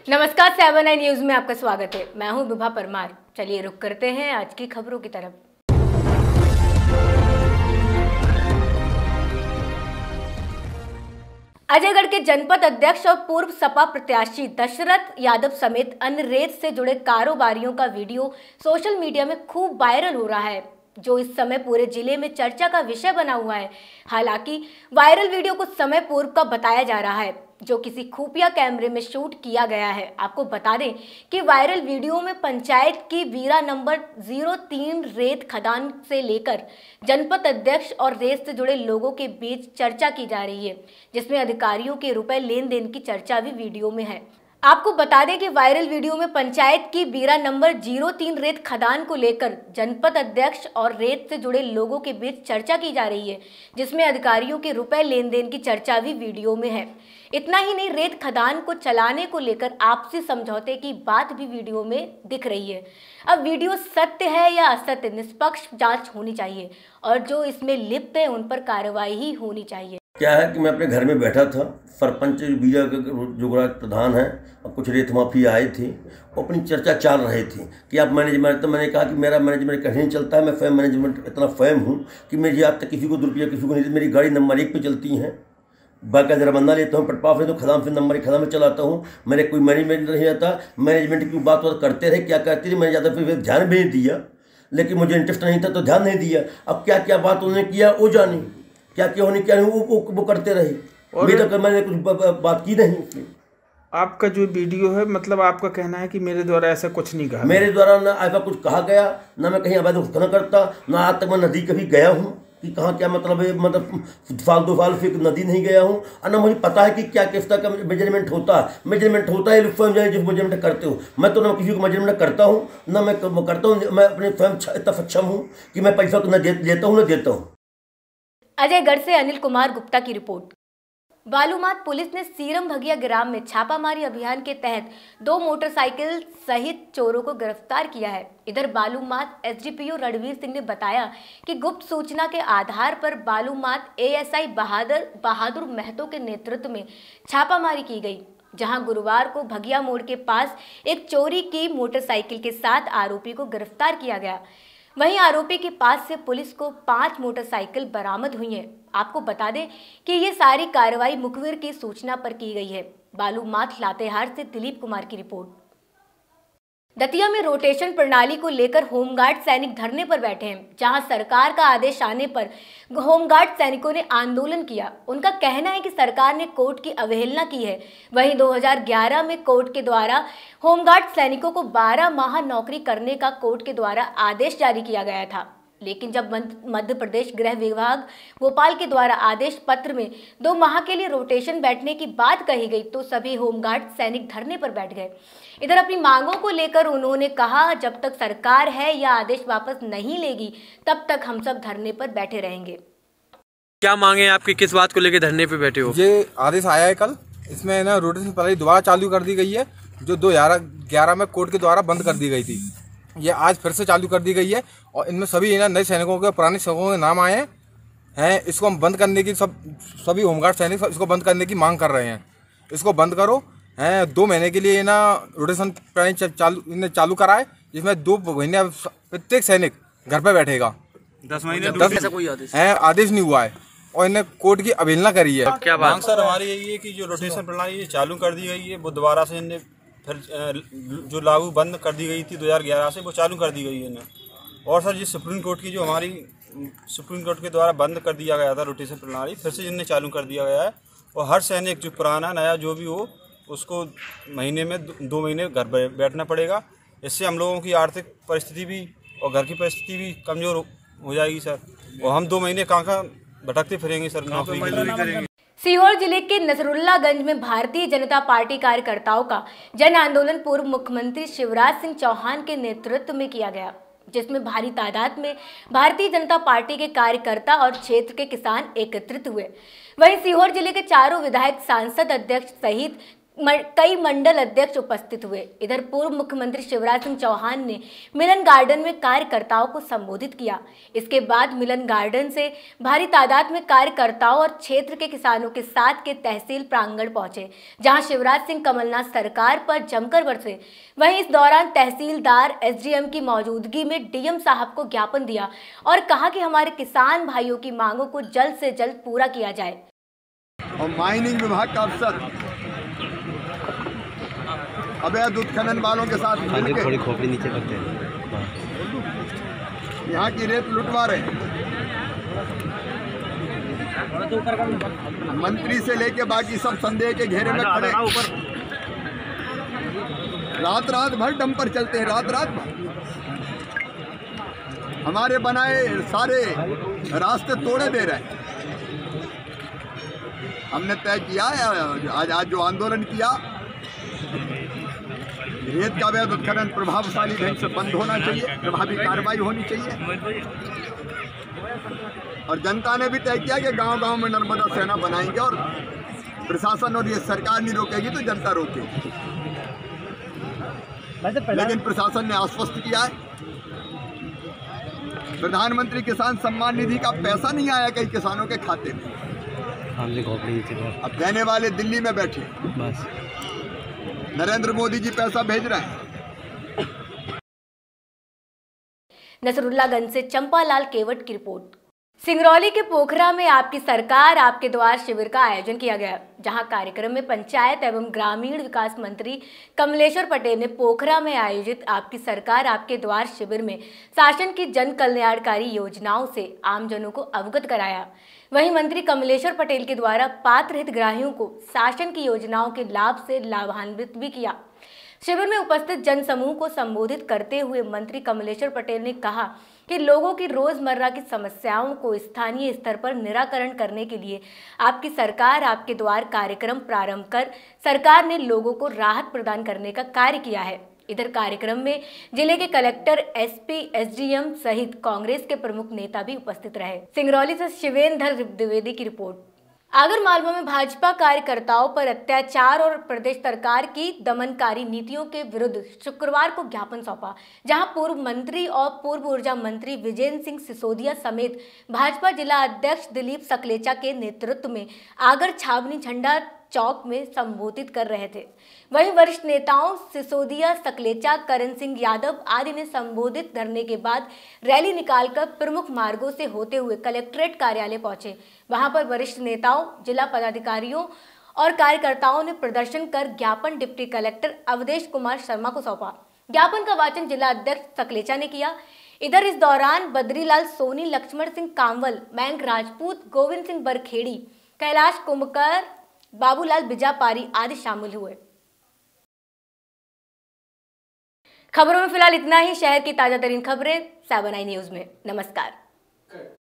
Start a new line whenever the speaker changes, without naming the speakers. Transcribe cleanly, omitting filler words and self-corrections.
नमस्कार, 7 न्यूज में आपका स्वागत है। मैं हूं विभा परमार। चलिए रुक करते हैं आज की खबरों की तरफ। अजयगढ़ के जनपद अध्यक्ष और पूर्व सपा प्रत्याशी दशरथ यादव समेत अन्य रेत से जुड़े कारोबारियों का वीडियो सोशल मीडिया में खूब वायरल हो रहा है, जो इस समय पूरे जिले में चर्चा का विषय बना हुआ है। हालांकि वायरल वीडियो कुछ समय पूर्व का बताया जा रहा है, जो किसी खुफिया कैमरे में शूट किया गया है। आपको बता दें कि वायरल वीडियो में पंचायत की वीरा नंबर 03 रेत खदान से लेकर जनपद अध्यक्ष और रेत से जुड़े लोगों के बीच चर्चा की जा रही है, जिसमें अधिकारियों के रुपए लेन देन की चर्चा भी वीडियो में है। आपको बता दें कि वायरल वीडियो में पंचायत की बीरा नंबर 03 रेत खदान को लेकर जनपद अध्यक्ष और रेत से जुड़े लोगों के बीच चर्चा की जा रही है, जिसमें अधिकारियों के रुपए लेन देन की चर्चा भी वीडियो में है। इतना ही नहीं, रेत खदान को चलाने को लेकर आपसी समझौते की बात भी वीडियो में दिख रही है। अब वीडियो सत्य है या असत्य, निष्पक्ष जांच होनी चाहिए और जो इसमें लिप्त है उन पर कार्रवाई ही होनी चाहिए।
क्या है कि मैं अपने घर में बैठा था, सरपंच बीजा के जोगराज प्रधान हैं और कुछ रेत माफिया आए थे, वो अपनी चर्चा चल रहे थे कि आप मैनेजमेंट। तो मैंने कहा कि मेरा मैनेजमेंट कहीं नहीं चलता है, मैं फैम मैनेजमेंट इतना फैम हूँ कि मेरी आज तक किसी को 2 रुपया किसी को नहीं, मेरी गाड़ी नंबर 1 पे चलती हैं, बाकी दरबंदा लेता हूँ, पेट्रोल तो खदान से नंबर 1 खदान में चलाता हूँ। मेरे कोई मैनेजमेंट नहीं आता। मैनेजमेंट की बात करते रहे, क्या करती रही, मैंने ज़्यादा फिर ध्यान भी नहीं दिया, लेकिन मुझे इंटरेस्ट नहीं था तो ध्यान नहीं दिया। अब क्या क्या बात उन्होंने किया वो जानी, क्या क्या होने क्या वो करते रहे, मेरे तो मैंने कुछ बात की नहीं।
आपका जो वीडियो है, मतलब आपका कहना है कि मेरे द्वारा ऐसा कुछ नहीं कहा,
मेरे द्वारा ना ऐसा कुछ कहा गया, ना मैं कहीं अवैध खनन करता, ना आज तक मैं नदी कभी गया हूँ कि कहाँ क्या मतलब है, मतलब साल 2 साल फिर नदी नहीं गया हूँ, और ना मुझे पता है कि क्या किस तरह का मेजरमेंट होता है। मेजरमेंट होता है स्वयं जाए जिस मेजरमेंट करते हो। मैं तो ना किसी को मेजरमेंट करता हूँ, ना मैं करता हूँ। मैं अपने स्वयं इतना सक्षम हूँ कि मैं पैसा न लेता हूँ न देता हूँ।
अजयगढ़ से अनिल कुमार गुप्ता की रिपोर्ट। बालूमाथ पुलिस ने सीरम भगिया ग्राम में छापामारी अभियान के तहत 2 मोटरसाइकिल सहित चोरों को गिरफ्तार किया है। इधर बालूमाथ एसडीपीओ रणवीर सिंह ने बताया कि गुप्त सूचना के आधार पर बालूमाथ एएसआई बहादुर महतो के नेतृत्व में छापामारी की गई, जहां गुरुवार को भगिया मोड़ के पास एक चोरी की मोटरसाइकिल के साथ आरोपी को गिरफ्तार किया गया। वहीं आरोपी के पास से पुलिस को 5 मोटरसाइकिल बरामद हुई हैं। आपको बता दें कि ये सारी कार्रवाई मुखबिर की सूचना पर की गई है। बालूमाथ लातेहार से दिलीप कुमार की रिपोर्ट। दतिया में रोटेशन प्रणाली को लेकर होमगार्ड सैनिक धरने पर बैठे हैं, जहां सरकार का आदेश आने पर होमगार्ड सैनिकों ने आंदोलन किया। उनका कहना है कि सरकार ने कोर्ट की अवहेलना की है। वहीं 2011 में कोर्ट के द्वारा होमगार्ड सैनिकों को 12 माह नौकरी करने का कोर्ट के द्वारा आदेश जारी किया गया था, लेकिन जब मध्य प्रदेश गृह विभाग भोपाल के द्वारा आदेश पत्र में 2 माह के लिए रोटेशन बैठने की बात कही गई, तो सभी होमगार्ड सैनिक धरने पर बैठ गए। इधर अपनी मांगों को लेकर उन्होंने कहा, जब तक सरकार है या आदेश वापस नहीं लेगी तब तक हम सब धरने पर बैठे रहेंगे।
क्या मांगे आपकी, किस बात को लेकर धरने पे बैठे हो?
ये आदेश आया है कल, इसमें ना रोटेशन प्रणाली दोबारा चालू कर दी गई है, जो 2011 में कोर्ट के द्वारा बंद कर दी गई थी। ये आज फिर से चालू कर दी गई है और इनमें सभी नए सैनिकों के, पुराने सैनिकों के नाम आए हैं। इसको हम बंद करने की सभी होमगार्ड सैनिक इसको बंद करने की मांग कर रहे हैं। इसको बंद करो हैं। 2 महीने के लिए ना रोटेशन प्रणाली चालू कराए, जिसमें 2 महीने प्रत्येक सैनिक घर पे बैठेगा।
10 महीने ऐसा कोई
आदेश नहीं हुआ है और इन्हें कोर्ट की अवहेलना करी है।
क्या बात
सर हमारी यही है कि जो रोटेशन प्रणाली चालू कर दी गई है, वो दोबारा से इन्हें फिर जो लागू बंद कर दी गई थी 2011 से, वो चालू कर दी गई है इन्हें। और सर, ये सुप्रीम कोर्ट की जो हमारी सुप्रीम कोर्ट के द्वारा बंद कर दिया गया था रोटेशन प्रणाली, फिर से इन्हें चालू कर दिया गया है। और हर सैनिक जो पुराना नया जो भी हो, उसको महीने में 2 महीने घर बैठना पड़ेगा। इससे हम लोगों की आर्थिक परिस्थिति भी और घर की परिस्थिति भी कमज़ोर हो जाएगी सर, और हम 2 महीने कहाँ भटकते फिरेंगे सर, नौकरी करेंगे।
सीहोर जिले के नसरुल्लागंज में भारतीय जनता पार्टी कार्यकर्ताओं का जन आंदोलन पूर्व मुख्यमंत्री शिवराज सिंह चौहान के नेतृत्व में किया गया, जिसमें भारी तादाद में भारतीय जनता पार्टी के कार्यकर्ता और क्षेत्र के किसान एकत्रित हुए। वहीं सीहोर जिले के चारों विधायक, सांसद, अध्यक्ष सहित कई मंडल अध्यक्ष उपस्थित हुए। इधर पूर्व मुख्यमंत्री शिवराज सिंह चौहान ने मिलन गार्डन में कार्यकर्ताओं को संबोधित किया। इसके बाद मिलन गार्डन से भारी तादाद में कार्यकर्ताओं और क्षेत्र के किसानों के साथ के तहसील प्रांगण पहुंचे, जहां शिवराज सिंह कमलनाथ सरकार पर जमकर बरसे। वहीं इस दौरान तहसीलदार एसडीएम की मौजूदगी में डीएम साहब को ज्ञापन दिया और कहा कि हमारे किसान भाइयों की मांगों को जल्द से जल्द पूरा किया जाए।
और माइनिंग विभाग का अफसर अवैध उत्खनन वालों के साथ मिलकर थोड़ी खोपड़ी नीचे करते हैं, यहाँ की रेत लुटवा रहे हैं। मंत्री से लेके बाकी सब संदेह के घेरे में खड़े, रात भर डंपर चलते हैं, रात भर हमारे बनाए सारे रास्ते तोड़े दे रहे हैं। हमने तय किया है आज जो आंदोलन किया, रेत का अवैध उत्खनन प्रभावशाली ढंग से बंद होना चाहिए, प्रभावी कार्रवाई होनी चाहिए। और जनता ने भी तय किया कि गांव-गांव में नर्मदा सेना बनाएंगे और प्रशासन और ये सरकार नहीं रोकेगी तो जनता रोकेगी। लेकिन प्रशासन ने आश्वस्त किया है, प्रधानमंत्री किसान सम्मान निधि का पैसा नहीं आया कई किसानों के खाते में। अब देने वाले दिल्ली में बैठे, बस नरेंद्र मोदी जी पैसा भेज रहे हैं।
नसरुल्लागंज से चंपालाल केवट की रिपोर्ट। सिंगरौली के पोखरा में आपकी सरकार आपके द्वार शिविर का आयोजन किया गया, जहां कार्यक्रम में पंचायत एवं ग्रामीण विकास मंत्री कमलेश्वर पटेल ने पोखरा में आयोजित आपकी सरकार आपके द्वार शिविर में शासन की जन कल्याणकारी योजनाओं से आमजनों को अवगत कराया। वहीं मंत्री कमलेश्वर पटेल के द्वारा पात्र हितग्राहियों को शासन की योजनाओं के लाभ से लाभान्वित भी किया। शिविर में उपस्थित जन समूह को संबोधित करते हुए मंत्री कमलेश्वर पटेल ने कहा कि लोगों की रोजमर्रा की समस्याओं को स्थानीय स्तर पर निराकरण करने के लिए आपकी सरकार आपके द्वार कार्यक्रम प्रारंभ कर सरकार ने लोगों को राहत प्रदान करने का कार्य किया है। इधर कार्यक्रम में जिले के कलेक्टर, एसपी, एसडीएम सहित कांग्रेस के प्रमुख नेता भी उपस्थित रहे। सिंगरौली से शिवेंद्र द्विवेदी की रिपोर्ट। आगरमालवा में भाजपा कार्यकर्ताओं पर अत्याचार और प्रदेश सरकार की दमनकारी नीतियों के विरुद्ध शुक्रवार को ज्ञापन सौंपा, जहां पूर्व मंत्री और पूर्व ऊर्जा मंत्री विजेंद्र सिंह सिसोदिया समेत भाजपा जिला अध्यक्ष दिलीप सकलेचा के नेतृत्व में आगर छावनी झंडा चौक में संबोधित कर रहे थे। वहीं वरिष्ठ नेताओं सिसोदिया, सकलेचा, करण सिंह यादव आदि ने संबोधित धरने के बाद रैली निकालकर प्रमुख मार्गों से होते हुए कलेक्ट्रेट कार्यालय पहुंचे। वहां पर वरिष्ठ नेताओं, जिला पदाधिकारियों और कार्यकर्ताओं ने प्रदर्शन कर ज्ञापन डिप्टी कलेक्टर अवधेश कुमार शर्मा को सौंपा। ज्ञापन का वाचन जिला अध्यक्ष सकलेचा ने किया। इधर इस दौरान बद्रीलाल सोनी, लक्ष्मण सिंह कांवल, मयंक राजपूत, गोविंद सिंह बरखेड़ी, कैलाश कुंभकर, बाबूलाल बिजापारी आदि शामिल हुए। खबरों में फिलहाल इतना ही। शहर की ताजा तरीन खबरें 7i न्यूज में। नमस्कार।